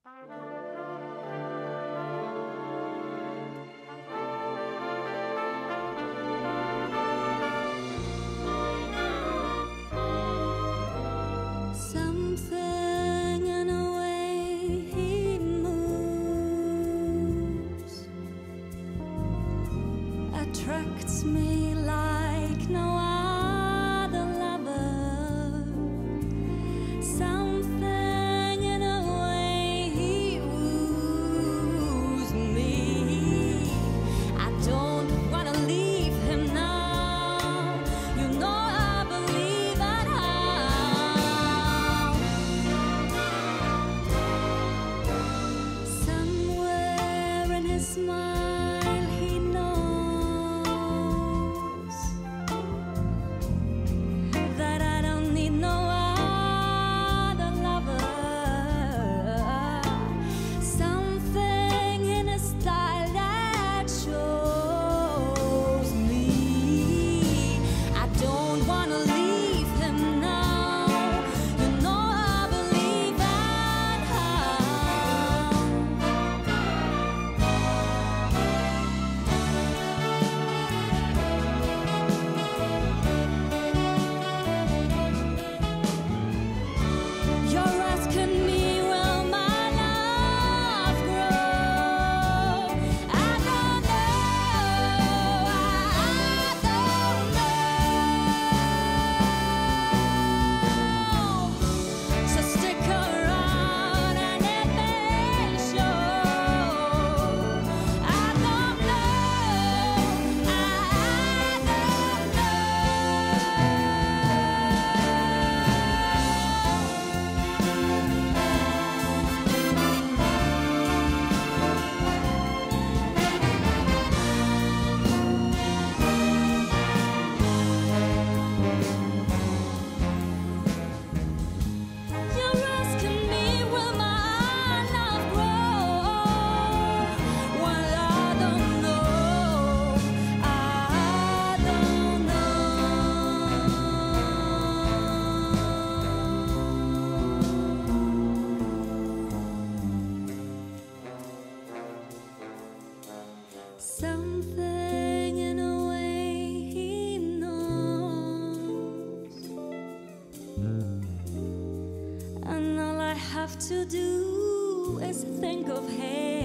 Something in a way he moves attracts me like no other lover. Something in a way he woos me. I don't wanna leave him now. You know I believe at how. Somewhere in his smile he knows that I don't need no other lover. Something in his style that shows me I don't wanna leave him now. You know I believe that how. You're asking me, will my love grow? I don't know, I don't know. So stick around and it may show. I don't know, I don't You're asking me, will my love grow? Well, I don't know, I don't know. Something in a way he knows, and all I have to do is think of him.